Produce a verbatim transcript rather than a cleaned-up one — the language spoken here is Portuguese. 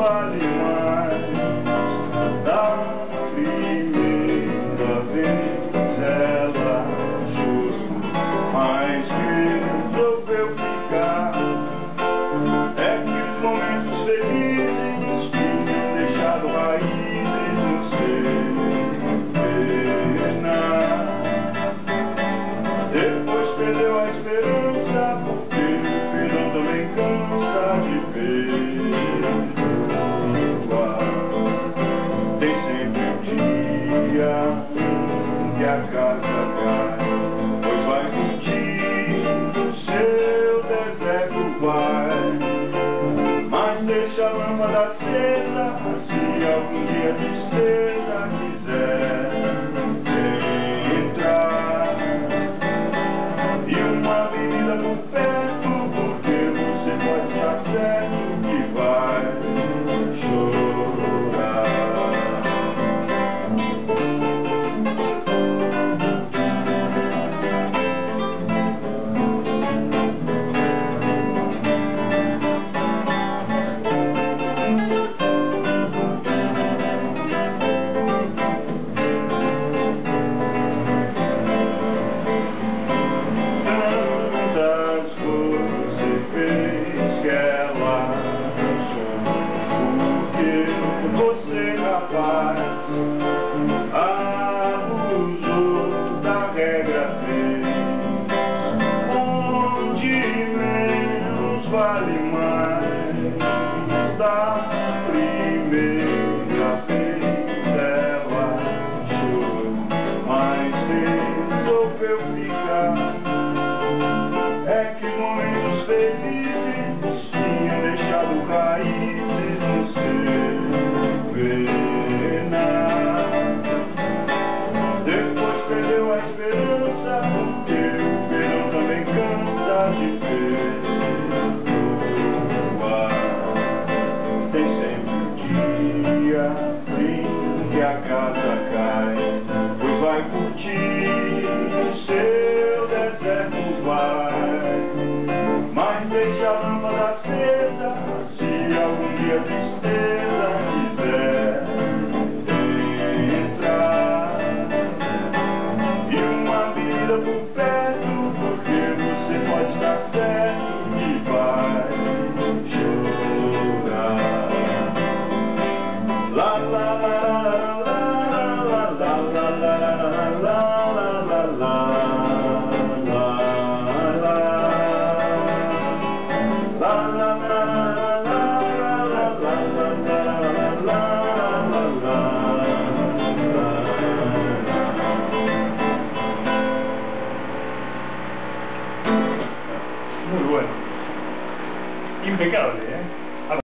vale mais. Da primeira vez ela chorou, mas resolveu ficar. É que os momentos felizes tinham deixado raízes no seu penar. Depois perdeu a esperança, porque o perdão também cansa de perdoar. Tem sempre um dia em que a casa cai, pois vai curtir o seu deserto, vai. Mas deixa a lâmpada acesa, se algum dia a tristeza quiser entrar. E uma bebida por perto, porque você pode estar certo que vai chorar. Você, rapaz, abusou da regra três, onde menos vale mais. Da primeira vez ela chorou, mas resolveu ficar. É que momentos felizes tinham deixado raízes no seu penar. Depois perdeu a esperança, porque o perdão também cansa de perdoar. Tem sempre um dia em que a casa cai, pois vai curtir o seu deserto, vai. Mas deixa a lâmpada acesa, se algum dia a tristeza quiser entrar. E uma vida por perto, porque você pode estar certo que vai chorar. La la la la la la la la la la la. Muy bueno. Impecable, ¿eh?